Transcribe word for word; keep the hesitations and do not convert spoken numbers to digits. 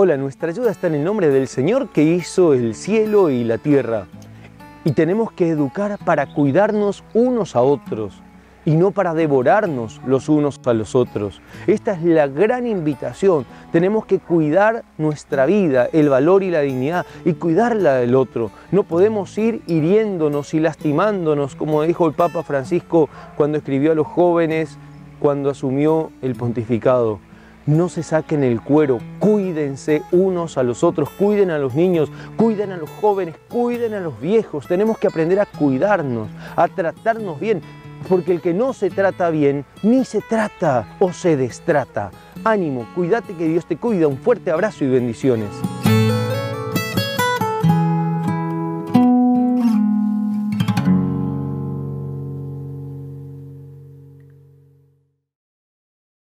Hola, nuestra ayuda está en el nombre del Señor que hizo el cielo y la tierra. Y tenemos que educar para cuidarnos unos a otros y no para devorarnos los unos a los otros. Esta es la gran invitación. Tenemos que cuidar nuestra vida, el valor y la dignidad, y cuidarla del otro. No podemos ir hiriéndonos y lastimándonos, como dijo el Papa Francisco cuando escribió a los jóvenes, cuando asumió el pontificado. No se saquen el cuero, cuídense unos a los otros, cuiden a los niños, cuiden a los jóvenes, cuiden a los viejos. Tenemos que aprender a cuidarnos, a tratarnos bien, porque el que no se trata bien, ni se trata o se destrata. Ánimo, cuídate que Dios te cuida. Un fuerte abrazo y bendiciones.